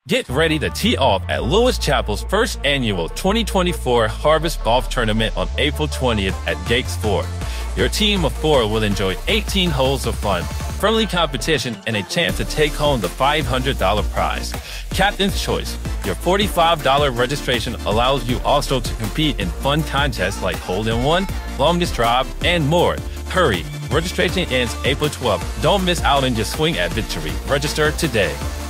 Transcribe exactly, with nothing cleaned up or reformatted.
Get ready to tee off at Lewis Chapel's first annual twenty twenty-four Harvest Golf Tournament on April twentieth at Gates Ford. Your team of four will enjoy eighteen holes of fun, friendly competition, and a chance to take home the five hundred dollars prize. Captain's Choice. Your forty-five dollars registration allows you also to compete in fun contests like hole-in-one, longest drive, and more. Hurry! Registration ends April twelfth. Don't miss out on your swing at victory. Register today.